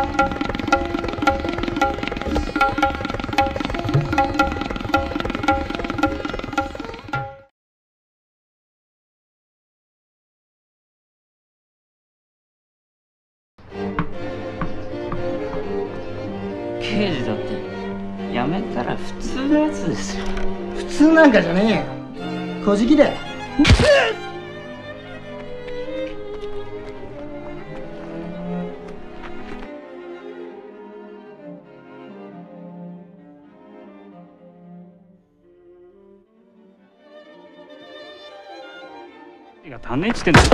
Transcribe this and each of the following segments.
刑事だって辞めたら普通のやつですよ。 普通なんかじゃねえよ。小じきだよ。 手が足んねえっつってんだ。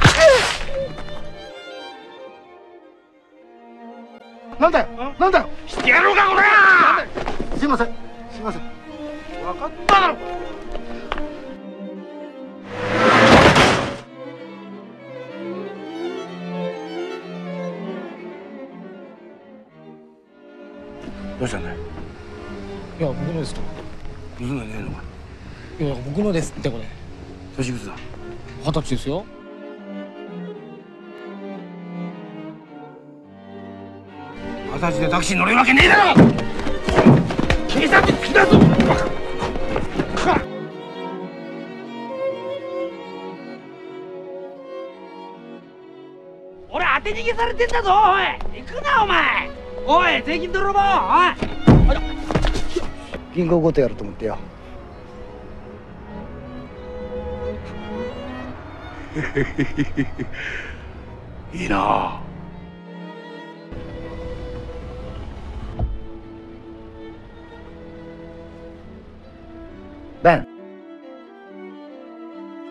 なんだよなんだよ。 してやろうかこれ。 すいませんすいません。 分かっただろ。どうしたんだよ。 いや僕のですと。 盗んだんねえのか。 いや僕のですってこれ。 年いくつだ。 20歳ですよ。 20歳でタクシー乗れるわけねえだろ。警察に突き出すぞ。俺当て逃げされてんだぞ。おい行くなお前。おい税金泥棒。おい銀行強盗やると思ってよ。 いいな。 ベン。